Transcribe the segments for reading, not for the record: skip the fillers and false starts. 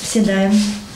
Сідаємо.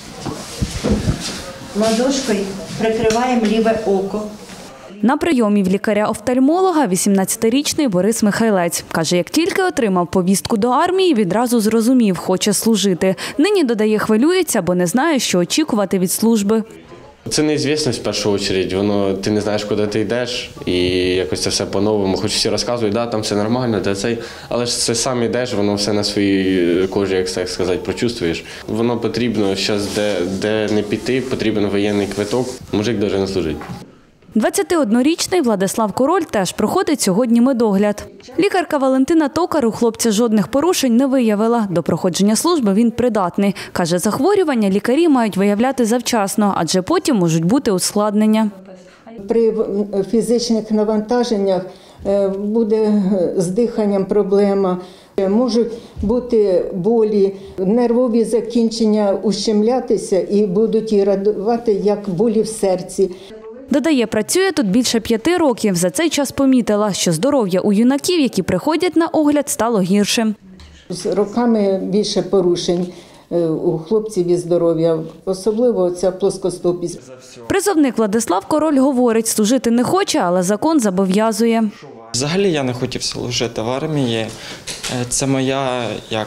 Ладошкою прикриваємо ліве око. На прийомі в лікаря-офтальмолога 18-річний Борис Михайлець. Каже, як тільки отримав повістку до армії, відразу зрозумів – хоче служити. Нині, додає, хвилюється, бо не знає, що очікувати від служби. Це неізвісність в першу чергу. Ти не знаєш, куди ти йдеш, і якось це все по-новому. Хоч всі розказують, там все нормально, але ж це сам йдеш, воно все на своїй кожі, як так сказати, прочувствуєш. Воно потрібно зараз, де не піти, потрібен воєнний квиток, мужик повинен служити. 21-річний Владислав Король теж проходить сьогодні медогляд. Лікарка Валентина Токар у хлопця жодних порушень не виявила. До проходження служби він придатний. Каже, захворювання лікарі мають виявляти завчасно, адже потім можуть бути ускладнення. При фізичних навантаженнях буде з диханням проблема, можуть бути болі, нервові закінчення ущемлятися і будуть і радувати, як болі в серці. Додає, працює тут більше 5 років. За цей час помітила, що здоров'я у юнаків, які приходять на огляд, стало гіршим. З роками більше порушень у хлопців із здоров'я, особливо ця плоскостопість. Призовник Владислав Король говорить, служити не хоче, але закон зобов'язує. Взагалі я не хотів служити в армії. Це моя,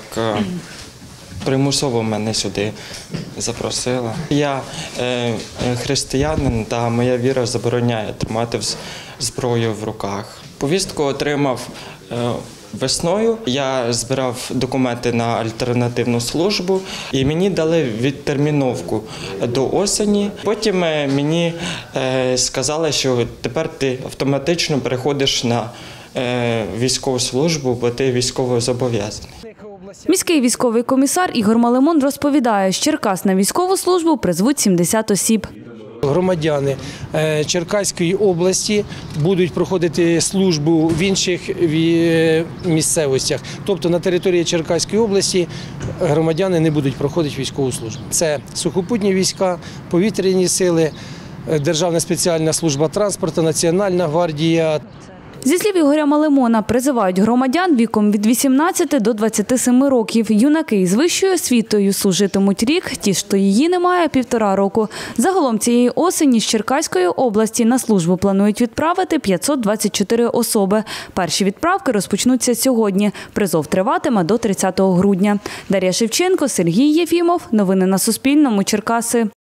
примусово мене сюди запросила. Я християнин, та моя віра забороняє тримати зброю в руках. Повістку отримав весною. Я збирав документи на альтернативну службу і мені дали відтерміновку до осені. Потім мені сказали, що тепер ти автоматично переходиш на військову службу, бо ти військовозобов'язаний. Міський військовий комісар Ігор Малемон розповідає, з Черкас на військову службу призвуть 70 осіб. Громадяни Черкаської області будуть проходити службу в інших місцевостях. Тобто на території Черкаської області громадяни не будуть проходити військову службу. Це сухопутні війська, повітряні сили, Державна спеціальна служба транспорту, Національна гвардія. Зі слів Ігоря Малемона, призивають громадян віком від 18 до 27 років. Юнаки із вищою освітою служитимуть рік, ті, хто її не має, 1,5 року. Загалом цієї осені з Черкаської області на службу планують відправити 524 особи. Перші відправки розпочнуться сьогодні. Призов триватиме до 30 грудня. Дар'я Шевченко, Сергій Єфімов. Новини на Суспільному. Черкаси.